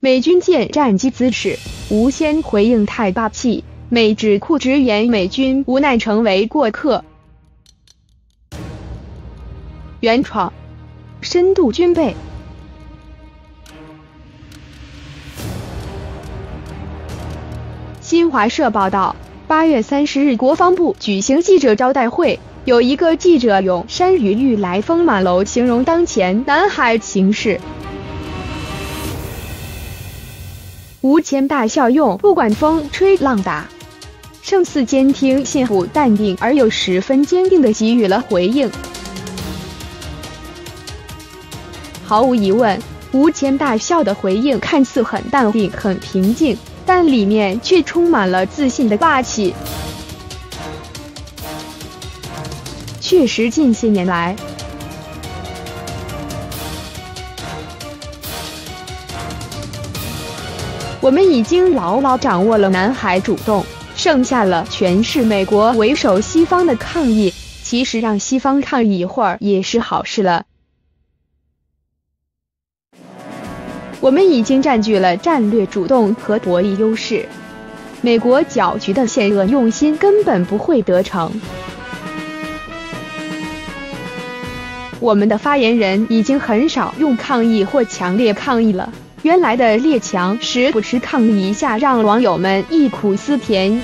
美军舰战机姿势，吴先回应太霸气，美智库直言美军无奈成为过客。原创，深度军备。新华社报道，8月30日，国防部举行记者招待会，有一个记者用山雨欲来风满楼形容当前南海形势。吴谦大笑用不管风吹浪打，胜似监听信步淡定而又十分坚定地给予了回应。毫无疑问，吴谦大笑的回应看似很淡定很平静，但里面却充满了自信的霸气。确实，近些年来，我们已经牢牢掌握了南海主动，剩下了全是美国为首西方的抗议。其实让西方抗议一会儿也是好事了。我们已经占据了战略主动和博弈优势，美国搅局的险恶用心根本不会得逞。我们的发言人已经很少用抗议或强烈抗议了，原来的列强时不时抗议一下，让网友们忆苦思甜，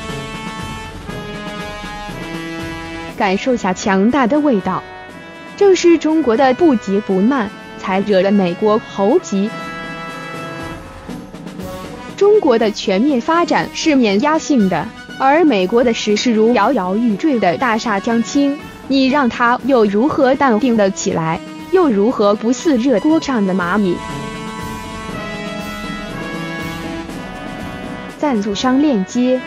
感受下强大的味道。正是中国的不急不慢，才惹了美国猴急。中国的全面发展是碾压性的，而美国的时势如摇摇欲坠的大厦将倾，你让他又如何淡定得起来，又如何不似热锅上的蚂蚁？赞助商链接。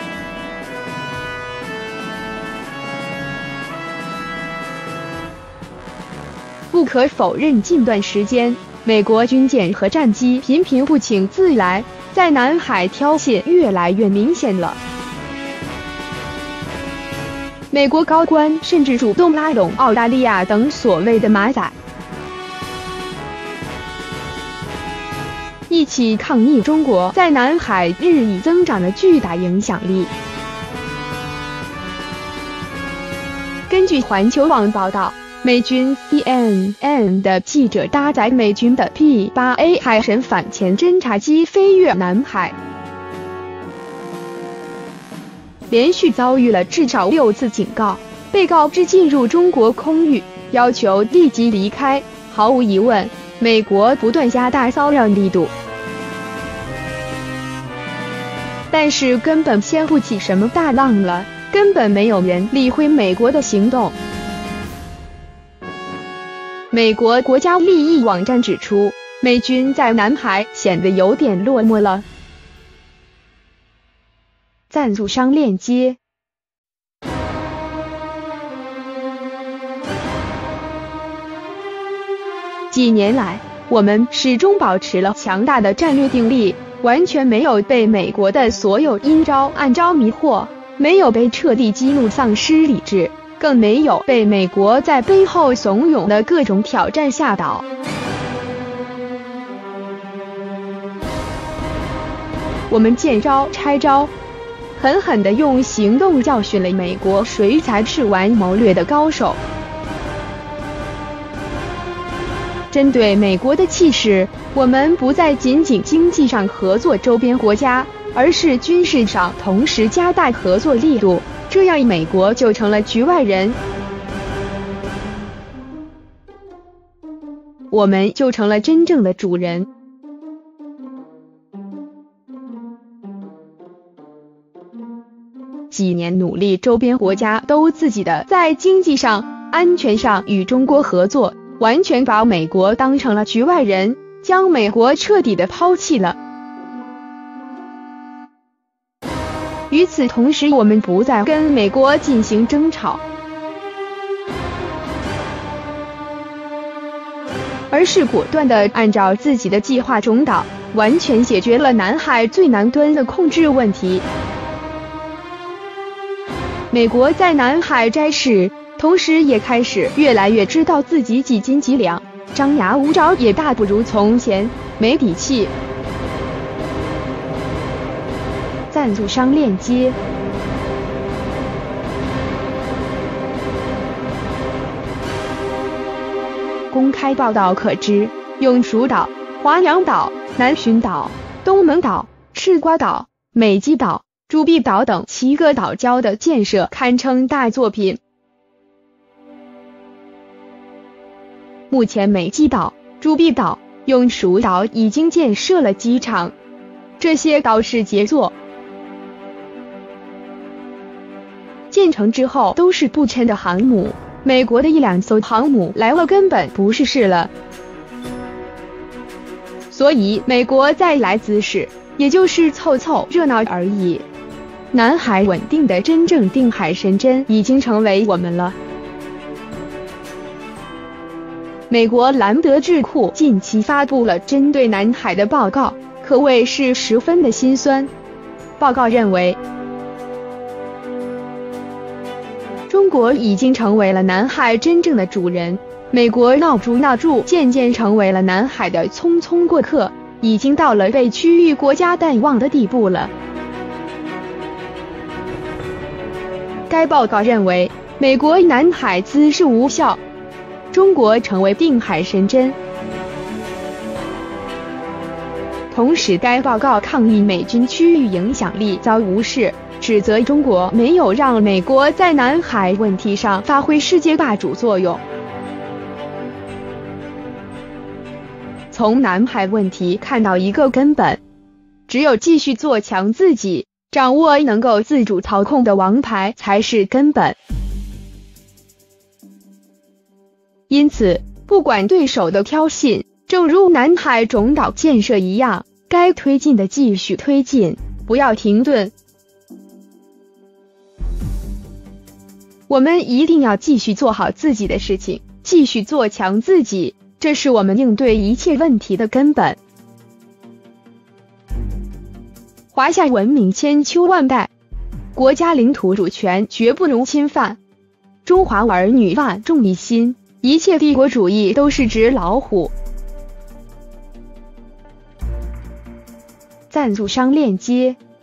不可否认，近段时间，美国军舰和战机频频不请自来，在南海挑衅越来越明显了。美国高官甚至主动拉拢澳大利亚等所谓的马仔，一起抗议中国在南海日益增长的巨大影响力。根据环球网报道，美军 CNN 的记者搭载美军的 P-8A 海神反潜侦察机飞越南海，连续遭遇了至少6次警告，被告知进入中国空域，要求立即离开。毫无疑问，美国不断加大骚扰力度，但是根本掀不起什么大浪了，根本没有人理会美国的行动。美国国家利益网站指出，美军在南海显得有点落寞了。赞助商链接。几年来，我们始终保持了强大的战略定力，完全没有被美国的所有阴招暗招迷惑，没有被彻底激怒丧失理智，更没有被美国在背后怂恿的各种挑战吓倒。我们见招拆招，狠狠地用行动教训了美国谁才是玩谋略的高手。针对美国的气势，我们不再仅仅经济上合作周边国家，而是军事上同时加大合作力度，这样美国就成了局外人，我们就成了真正的主人。几年努力，周边国家都自己的在经济上、安全上与中国合作，完全把美国当成了局外人，将美国彻底的抛弃了。与此同时，我们不再跟美国进行争吵，而是果断地按照自己的计划中导，完全解决了南海最难端的控制问题。美国在南海摘势，同时也开始越来越知道自己几斤几两，张牙舞爪也大不如从前，没底气。 赞助商链接。公开报道可知，永暑岛、华阳岛、南浔岛、东盟岛、赤瓜岛、美济岛、朱碧岛等7个岛礁的建设堪称大作品。目前美济岛、朱碧岛、永暑岛已经建设了机场，这些岛是杰作。建成之后都是不沉的航母，美国的1-2艘航母来了根本不是事了。所以美国再来滋事，也就是凑凑热闹而已。南海稳定的真正定海神针已经成为我们了。美国兰德智库近期发布了针对南海的报告，可谓是十分的心酸。报告认为，中国已经成为了南海真正的主人，美国闹住，渐渐成为了南海的匆匆过客，已经到了被区域国家淡忘的地步了。该报告认为，美国南海滋事无效，中国成为定海神针。同时，该报告抗议美军区域影响力遭无视，指责中国没有让美国在南海问题上发挥世界霸主作用。从南海问题看到一个根本，只有继续做强自己，掌握能够自主操控的王牌才是根本。因此，不管对手的挑衅，正如南海种岛建设一样，该推进的继续推进，不要停顿。我们一定要继续做好自己的事情，继续做强自己，这是我们应对一切问题的根本。华夏文明千秋万代，国家领土主权绝不容侵犯。中华儿女万众一心，一切帝国主义都是纸老虎。赞助商链接。